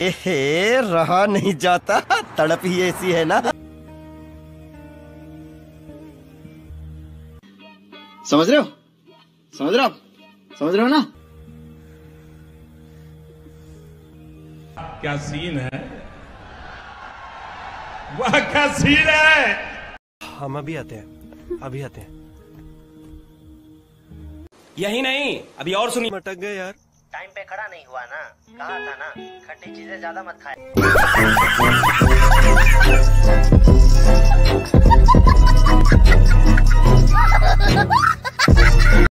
एहे, रहा नहीं जाता, तड़प ही ऐसी है ना। समझ रहे हो? समझ रहे हो आप? समझ रहे हो ना? क्या सीन है, वाह क्या सीन है। हम अभी आते हैं, अभी आते हैं। यही नहीं, अभी और सुनिए। मटक गए यार। टाइम पे खड़ा नहीं हुआ ना, कहा था ना खट्टी चीजें ज्यादा मत खाए।